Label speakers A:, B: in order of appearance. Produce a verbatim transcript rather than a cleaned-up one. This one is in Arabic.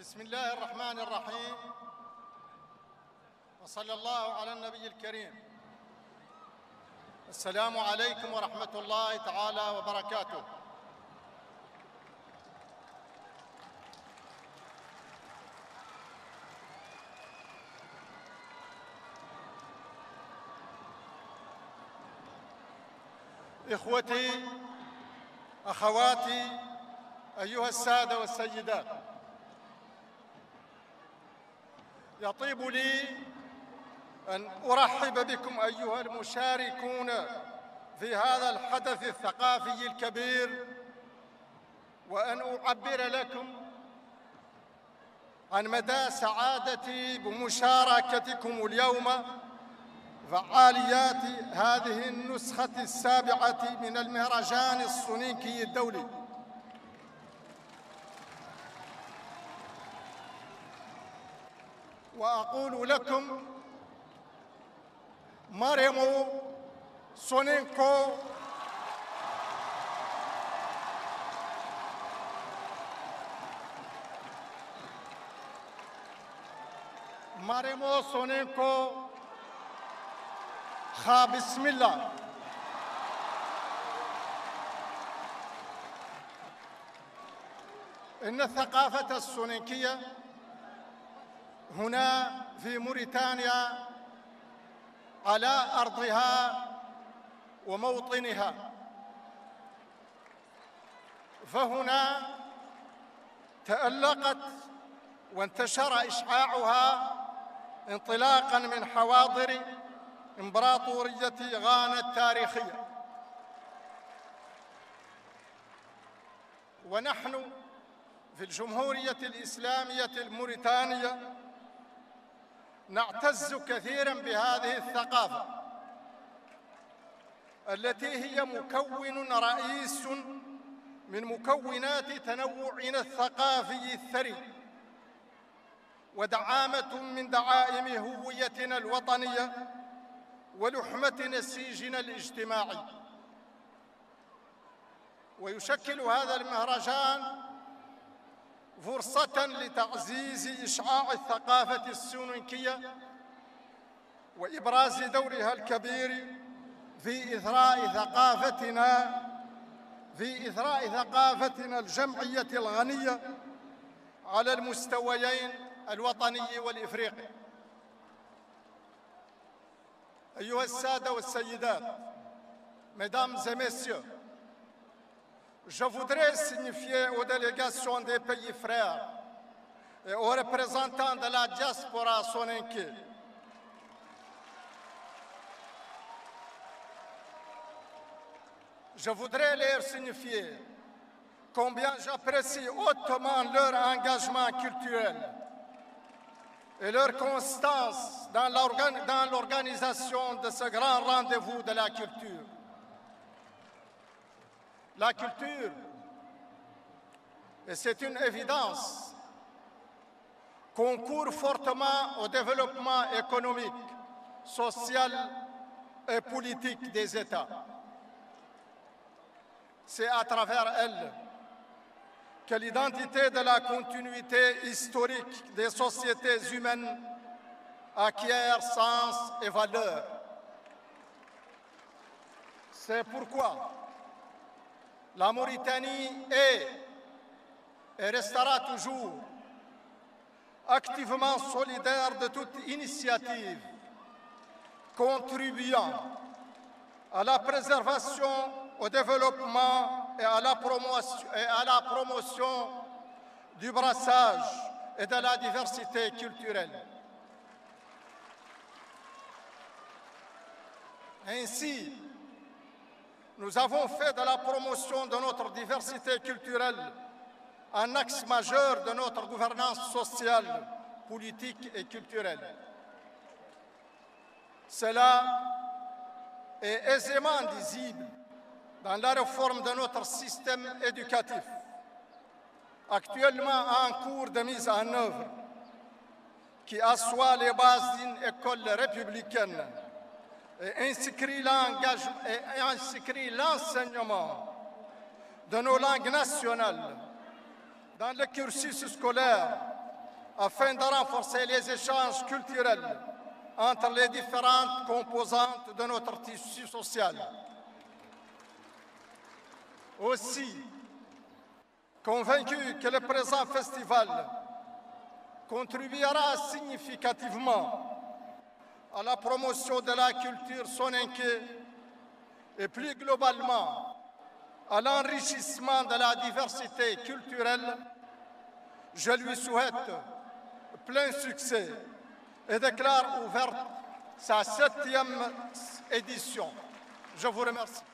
A: بسم الله الرحمن الرحيم، وصلى الله على النبي الكريم. السلام عليكم ورحمة الله تعالى وبركاته. إخوتي، أخواتي، أيها السادة والسيدات، يطيب لي أن أرحب بكم أيها المشاركون في هذا الحدث الثقافي الكبير، وأن أعبر لكم عن مدى سعادتي بمشاركتكم اليوم فعاليات هذه النسخة السابعة من المهرجان السونيكي الدولي. وأقول لكم ماريمو سونينكو ماريمو سونينكو خا بسم الله. إن الثقافة السونيكية هنا في موريتانيا على أرضها وموطنها، فهنا تألقت وانتشر إشعاعها انطلاقاً من حواضر إمبراطورية غانا التاريخية. ونحن في الجمهورية الإسلامية الموريتانية نعتز كثيراً بهذه الثقافة التي هي مكون رئيس من مكونات تنوعنا الثقافي الثري، ودعامة من دعائم هويتنا الوطنية ولحمة نسيجنا الاجتماعي. ويشكل هذا المهرجان فرصة لتعزيز إشعاع الثقافة السونيكية وإبراز دورها الكبير في إثراء ثقافتنا في إثراء ثقافتنا الجمعية الغنية على المستويين الوطني والإفريقي. أيها السادة والسيدات, Mesdames et Messieurs, je voudrais signifier aux délégations des pays frères et aux représentants de la diaspora soninké je voudrais leur signifier combien j'apprécie hautement leur engagement culturel et leur constance dans l'organisation de ce grand rendez-vous de la culture. La culture, et c'est une évidence, concourt fortement au développement économique, social et politique des États. C'est à travers elle que l'identité de la continuité historique des sociétés humaines acquiert sens et valeur. C'est pourquoi la Mauritanie est et restera toujours activement solidaire de toute initiative contribuant à la préservation, au développement et à la promotion, et à la promotion du brassage et de la diversité culturelle. Ainsi, nous avons fait de la promotion de notre diversité culturelle un axe majeur de notre gouvernance sociale, politique et culturelle. Cela est aisément lisible dans la réforme de notre système éducatif, actuellement en cours de mise en œuvre, qui assoit les bases d'une école républicaine et inscrit l'enseignement de nos langues nationales dans le cursus scolaire afin de renforcer les échanges culturels entre les différentes composantes de notre tissu social. Aussi, convaincu que le présent festival contribuera significativement à la promotion de la culture soninké et plus globalement à l'enrichissement de la diversité culturelle, je lui souhaite plein succès et déclare ouverte sa septième édition. Je vous remercie.